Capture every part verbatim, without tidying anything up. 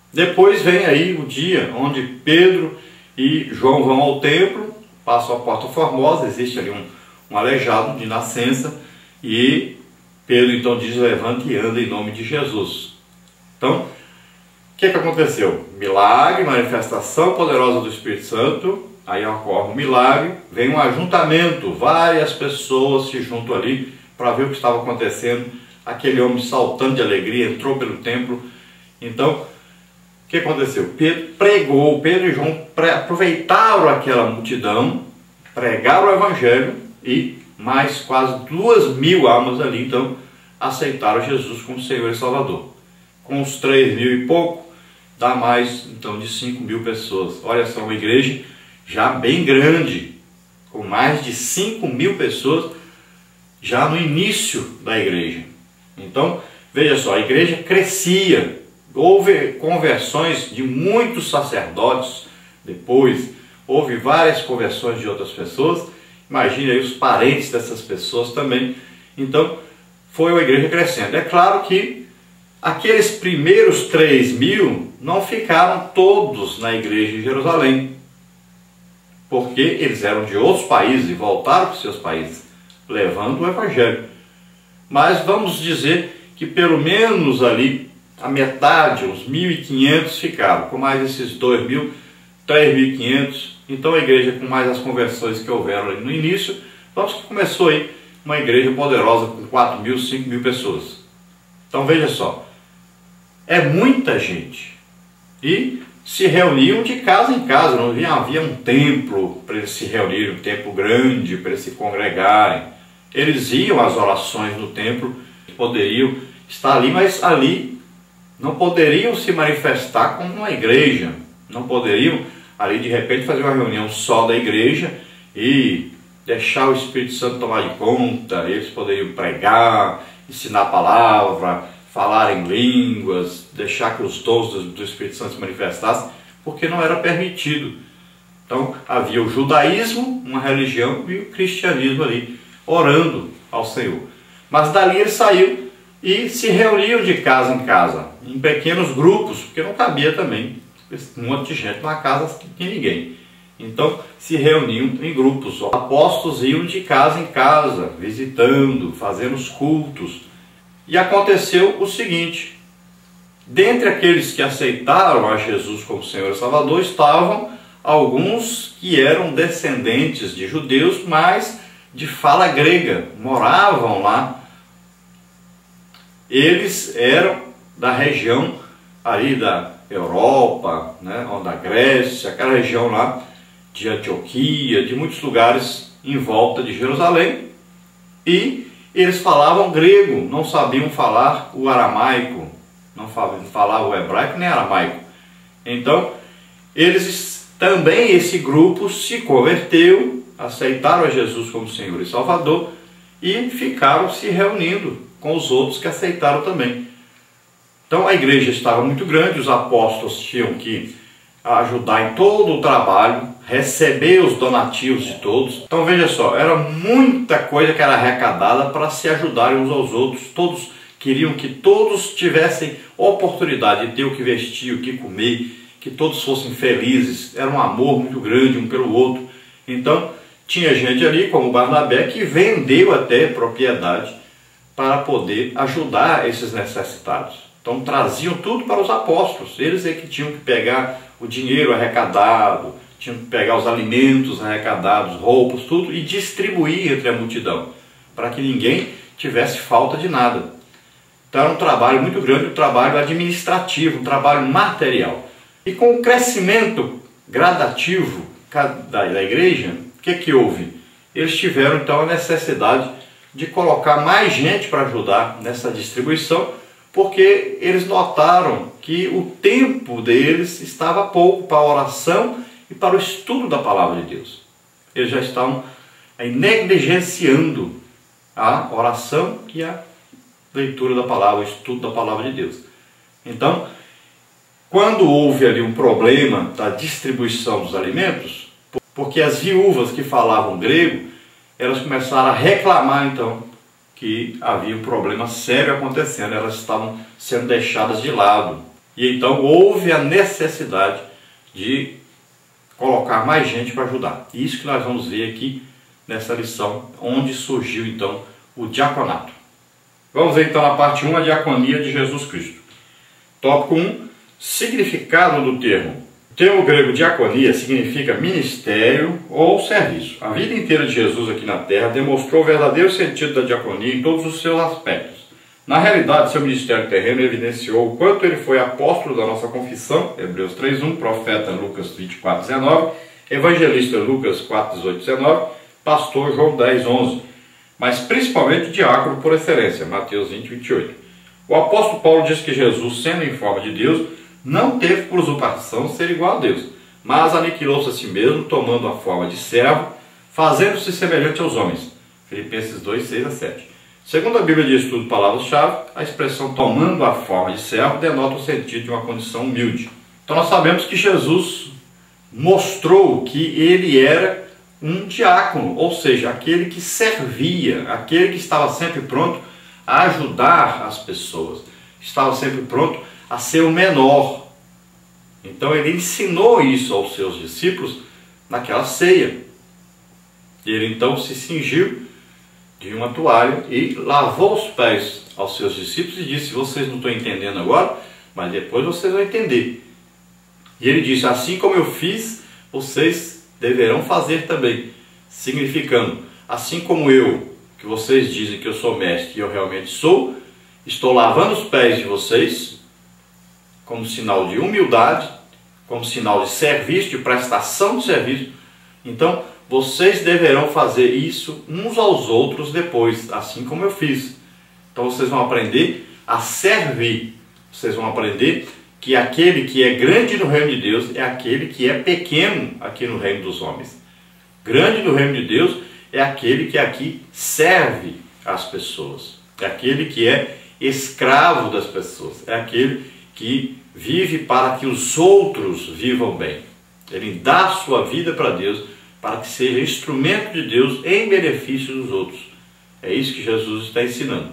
Depois vem aí o dia onde Pedro e João vão ao templo, passam a Porta Formosa, existe ali um, um aleijado de nascença, e Pedro então diz: levante e anda em nome de Jesus. Então, o que, que aconteceu? Milagre, manifestação poderosa do Espírito Santo, aí ocorre um milagre, vem um ajuntamento, várias pessoas se juntam ali para ver o que estava acontecendo. Aquele homem saltando de alegria entrou pelo templo. Então, o que aconteceu? Pedro pregou, Pedro e João aproveitaram aquela multidão, pregaram o Evangelho e mais quase duas mil almas ali, então, aceitaram Jesus como Senhor e Salvador. Com os três mil e pouco, dá mais, então, de cinco mil pessoas. Olha só, uma igreja já bem grande, com mais de cinco mil pessoas, já no início da igreja. Então, veja só, a igreja crescia. Houve conversões de muitos sacerdotes depois, houve várias conversões de outras pessoas, imagine aí os parentes dessas pessoas também. Então, foi uma igreja crescendo. É claro que aqueles primeiros três mil não ficaram todos na igreja de Jerusalém, porque eles eram de outros países e voltaram para os seus países, levando o Evangelho. Mas vamos dizer que pelo menos ali a metade, uns mil e quinhentos ficaram, com mais esses dois mil, três mil e quinhentos. Então a igreja, com mais as conversões que houveram ali no início, vamos que começou aí uma igreja poderosa com quatro mil, cinco mil pessoas. Então veja só, é muita gente. E se reuniam de casa em casa, não havia, havia um templo para eles se reunirem, um templo grande para eles se congregarem. Eles iam às orações no templo, poderiam estar ali, mas ali não poderiam se manifestar como uma igreja, não poderiam ali de repente fazer uma reunião só da igreja e deixar o Espírito Santo tomar de conta. Eles poderiam pregar, ensinar a palavra, falar em línguas, deixar que os dons do, do Espírito Santo se manifestassem, porque não era permitido. Então havia o judaísmo, uma religião, e o cristianismo ali, orando ao Senhor. Mas dali ele saiu e se reuniam de casa em casa, em pequenos grupos, porque não cabia também um monte de gente numa casa que tinha ninguém. Então se reuniam em grupos. Os apóstolos iam de casa em casa, visitando, fazendo os cultos. E aconteceu o seguinte: dentre aqueles que aceitaram a Jesus como Senhor e Salvador, estavam alguns que eram descendentes de judeus, mas de fala grega, moravam lá. Eles eram da região ali da Europa, né, ou da Grécia, aquela região lá de Antioquia, de muitos lugares em volta de Jerusalém, e eles falavam grego, não sabiam falar o aramaico, não falavam o hebraico nem aramaico. Então, eles também, esse grupo se converteu, aceitaram a Jesus como Senhor e Salvador e ficaram se reunindo com os outros que aceitaram também. Então a igreja estava muito grande, os apóstolos tinham que ajudar em todo o trabalho, receber os donativos de todos. Então veja só, era muita coisa que era arrecadada para se ajudarem uns aos outros. Todos queriam que todos tivessem oportunidade de ter o que vestir, o que comer, que todos fossem felizes. Era um amor muito grande um pelo outro. Então tinha gente ali, como Barnabé, que vendeu até propriedade para poder ajudar esses necessitados. Então traziam tudo para os apóstolos. Eles é que tinham que pegar o dinheiro arrecadado, tinham que pegar os alimentos arrecadados, roupas, tudo, e distribuir entre a multidão, para que ninguém tivesse falta de nada. Então era um trabalho muito grande, um trabalho administrativo, um trabalho material. E com o crescimento gradativo da, da igreja, o que que houve? Eles tiveram então a necessidade de colocar mais gente para ajudar nessa distribuição, porque eles notaram que o tempo deles estava pouco para a oração e para o estudo da palavra de Deus. Eles já estavam aí negligenciando a oração e a leitura da palavra, o estudo da palavra de Deus. Então, quando houve ali um problema da distribuição dos alimentos, porque as viúvas que falavam grego, elas começaram a reclamar então que havia um problema sério acontecendo, elas estavam sendo deixadas de lado. E então houve a necessidade de colocar mais gente para ajudar. Isso que nós vamos ver aqui nessa lição, onde surgiu então o diaconato. Vamos ver então na parte um, a diaconia de Jesus Cristo. Tópico um, significado do termo. O termo grego diaconia significa ministério ou serviço. A vida inteira de Jesus aqui na terra demonstrou o verdadeiro sentido da diaconia em todos os seus aspectos. Na realidade, seu ministério terreno evidenciou o quanto ele foi apóstolo da nossa confissão, Hebreus três um, profeta Lucas vinte e quatro, dezenove, evangelista Lucas quatro, dezoito, dezenove, pastor João dez, onze, mas principalmente diácono por excelência, Mateus vinte, vinte e oito. O apóstolo Paulo diz que Jesus, sendo em forma de Deus, não teve por usurpação ser igual a Deus, mas aniquilou-se a si mesmo, tomando a forma de servo, fazendo-se semelhante aos homens, Filipenses dois, seis a sete. Segundo a Bíblia de Estudo Palavras-Chave, a expressão tomando a forma de servo denota o sentido de uma condição humilde. Então nós sabemos que Jesus mostrou que ele era um diácono, ou seja, aquele que servia, aquele que estava sempre pronto a ajudar as pessoas, estava sempre pronto a ser o menor. Então ele ensinou isso aos seus discípulos naquela ceia. Ele então se cingiu de uma toalha e lavou os pés aos seus discípulos e disse: vocês não estão entendendo agora, mas depois vocês vão entender. E ele disse: assim como eu fiz, vocês deverão fazer também. Significando, assim como eu, que vocês dizem que eu sou mestre e eu realmente sou, estou lavando os pés de vocês como sinal de humildade, como sinal de serviço, de prestação de serviço. Então vocês deverão fazer isso uns aos outros depois, assim como eu fiz. Então vocês vão aprender a servir. Vocês vão aprender que aquele que é grande no reino de Deus é aquele que é pequeno aqui no reino dos homens. Grande no reino de Deus é aquele que aqui serve as pessoas. É aquele que é escravo das pessoas. É aquele que vive para que os outros vivam bem. Ele dá a sua vida para Deus, para que seja instrumento de Deus em benefício dos outros. É isso que Jesus está ensinando.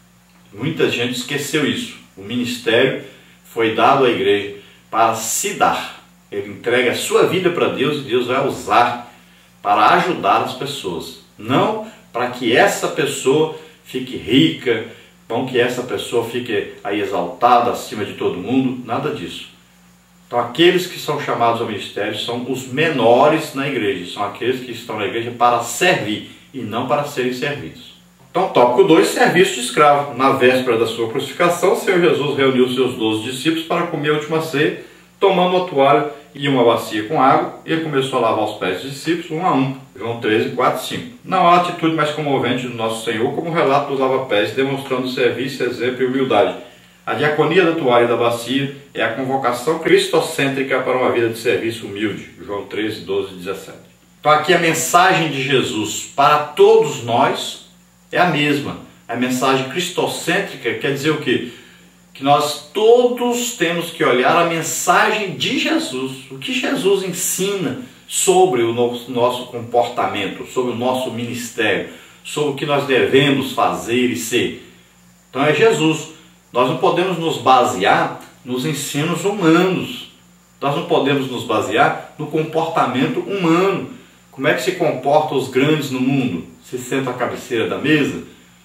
Muita gente esqueceu isso. O ministério foi dado à igreja para se dar. Ele entrega a sua vida para Deus e Deus vai usar para ajudar as pessoas. Não para que essa pessoa fique rica, para que essa pessoa fique aí exaltada acima de todo mundo, nada disso. Então aqueles que são chamados ao ministério são os menores na igreja, são aqueles que estão na igreja para servir e não para serem servidos. Então tópico dois, serviço de escravo. Na véspera da sua crucificação, o Senhor Jesus reuniu seus doze discípulos para comer a última ceia, tomando uma toalha e uma bacia com água, e ele começou a lavar os pés dos discípulos um a um. João treze, quatro, cinco. Não há atitude mais comovente do nosso Senhor como o relato dos lava-pés, demonstrando serviço, exemplo e humildade. A diaconia da toalha e da bacia é a convocação cristocêntrica para uma vida de serviço humilde. João treze, doze, dezessete. Então aqui a mensagem de Jesus para todos nós é a mesma. A mensagem cristocêntrica quer dizer o quê? Que nós todos temos que olhar a mensagem de Jesus. O que Jesus ensina sobre o nosso comportamento, sobre o nosso ministério, sobre o que nós devemos fazer e ser. Então é Jesus. Nós não podemos nos basear nos ensinos humanos. Nós não podemos nos basear no comportamento humano. Como é que se comportam os grandes no mundo? Se sentam à cabeceira da mesa?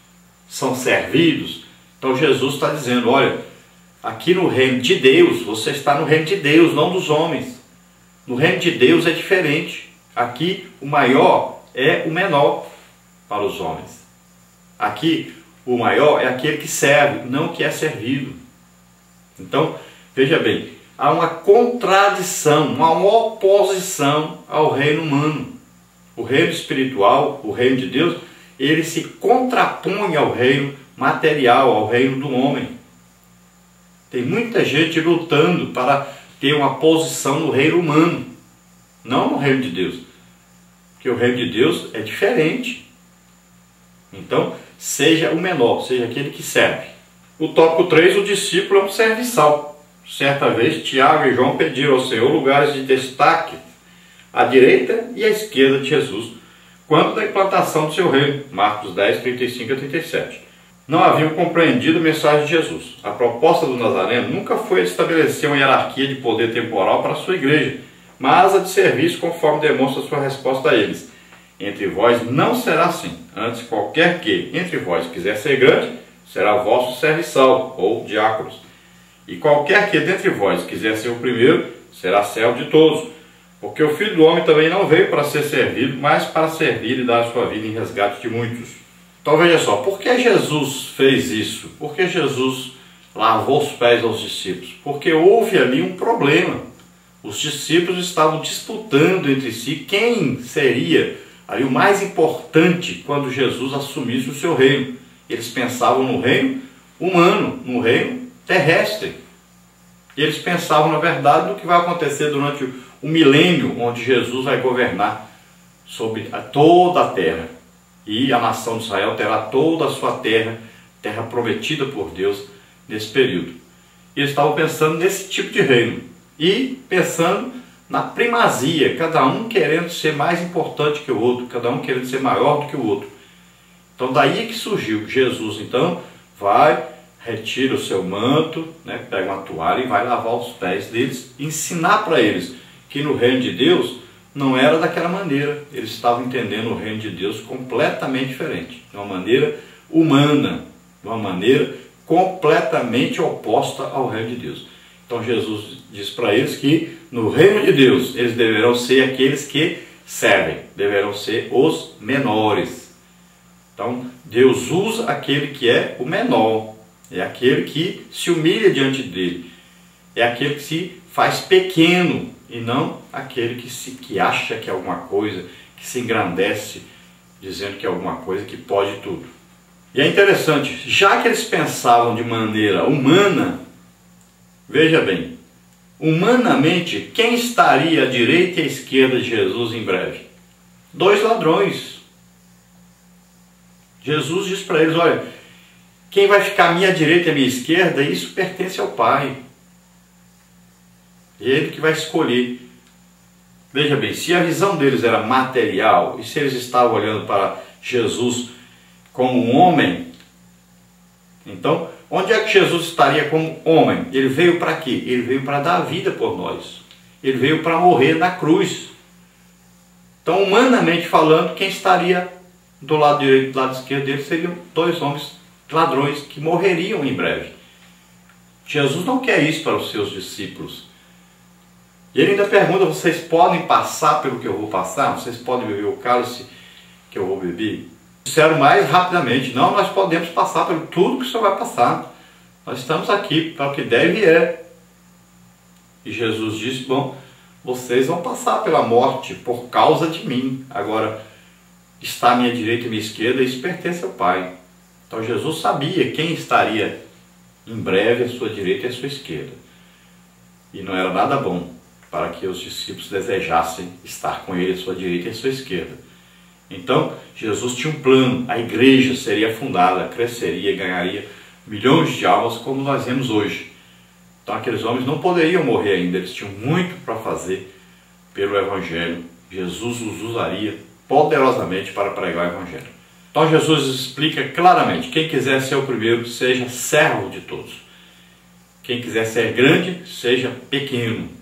São servidos? Então Jesus está dizendo, olha, aqui no reino de Deus, você está no reino de Deus, não dos homens. No reino de Deus é diferente. Aqui o maior é o menor para os homens. Aqui o maior é aquele que serve, não que é servido. Então, veja bem, há uma contradição, uma oposição ao reino humano. O reino espiritual, o reino de Deus, ele se contrapõe ao reino material, ao reino do homem. Tem muita gente lutando para ter uma posição no reino humano, não no reino de Deus. Porque o reino de Deus é diferente. Então, seja o menor, seja aquele que serve. O tópico três, o discípulo é um serviçal. Certa vez, Tiago e João pediram ao Senhor lugares de destaque à direita e à esquerda de Jesus, quanto da implantação do seu reino. Marcos dez, trinta e cinco a trinta e sete. não haviam compreendido a mensagem de Jesus. A proposta do Nazareno nunca foi estabelecer uma hierarquia de poder temporal para a sua igreja, mas a de serviço, conforme demonstra sua resposta a eles. Entre vós não será assim. Antes, qualquer que entre vós quiser ser grande, será vosso serviçal, ou diáconos. E qualquer que dentre vós quiser ser o primeiro, será servo de todos. Porque o Filho do Homem também não veio para ser servido, mas para servir e dar a sua vida em resgate de muitos. Então veja só, por que Jesus fez isso? Por que Jesus lavou os pés aos discípulos? Porque houve ali um problema. Os discípulos estavam disputando entre si quem seria ali o mais importante quando Jesus assumisse o seu reino. Eles pensavam no reino humano, no reino terrestre. E eles pensavam, na verdade, no que vai acontecer durante o milênio, onde Jesus vai governar sobre a, toda a terra. E a nação de Israel terá toda a sua terra, terra prometida por Deus, nesse período. E eles estavam pensando nesse tipo de reino. E pensando na primazia, cada um querendo ser mais importante que o outro, cada um querendo ser maior do que o outro. Então daí que surgiu. Jesus então vai, retira o seu manto, né, pega uma toalha e vai lavar os pés deles, ensinar para eles que no reino de Deus não era daquela maneira. Eles estavam entendendo o reino de Deus completamente diferente, de uma maneira humana, de uma maneira completamente oposta ao reino de Deus. Então Jesus diz para eles que no reino de Deus eles deverão ser aqueles que servem, deverão ser os menores. Então Deus usa aquele que é o menor, é aquele que se humilha diante dele, é aquele que se faz pequeno e não aquele que, se, que acha que é alguma coisa, que se engrandece dizendo que é alguma coisa, que pode tudo. E é interessante, já que eles pensavam de maneira humana, veja bem, humanamente, quem estaria à direita e à esquerda de Jesus em breve? Dois ladrões. Jesus diz para eles, olha, quem vai ficar à minha direita e à minha esquerda, isso pertence ao Pai. É Ele que vai escolher. Veja bem, se a visão deles era material, e se eles estavam olhando para Jesus como um homem, então, onde é que Jesus estaria como homem? Ele veio para quê? Ele veio para dar a vida por nós. Ele veio para morrer na cruz. Então, humanamente falando, quem estaria do lado direito e do lado esquerdo dele seriam dois homens ladrões que morreriam em breve. Jesus não quer isso para os seus discípulos. E ele ainda pergunta, vocês podem passar pelo que eu vou passar? Vocês podem beber o cálice que eu vou beber? Disseram mais rapidamente, não, nós podemos passar pelo tudo que o Senhor vai passar. Nós estamos aqui para o que deve e é. E Jesus disse, bom, vocês vão passar pela morte por causa de mim. Agora, está à minha direita e à minha esquerda, isso pertence ao Pai. Então Jesus sabia quem estaria em breve à sua direita e à sua esquerda. E não era nada bom para que os discípulos desejassem estar com ele à sua direita e à sua esquerda. Então, Jesus tinha um plano, a igreja seria fundada, cresceria, ganharia milhões de almas como nós vemos hoje. Então aqueles homens não poderiam morrer ainda, eles tinham muito para fazer pelo Evangelho. Jesus os usaria poderosamente para pregar o Evangelho. Então Jesus explica claramente, quem quiser ser o primeiro, seja servo de todos. Quem quiser ser grande, seja pequeno.